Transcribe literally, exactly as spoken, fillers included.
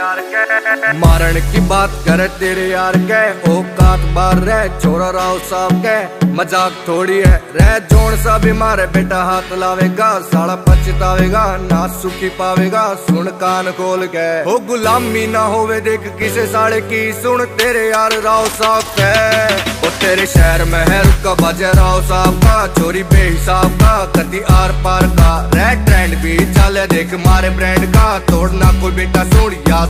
मारण की बात करे तेरे यार के औकात बार रह छोरा राव साहब के मजाक थोड़ी है रह जोन सा भी मारे बेटा हाथ लावेगा साला पछतावेगा ना सुखी पावेगा सुन कान खोल के हो गुलामी ना होवे देख किसे साले की सुन तेरे यार राव साहब के ओ तेरे शहर में है रुका बाजे राव साहब का चोरी बेहिसाब का कदी आर पार का रह ट्रेंड भी चले देख मारे ब्रांड का तोड़ना कोई बेटा सुन याद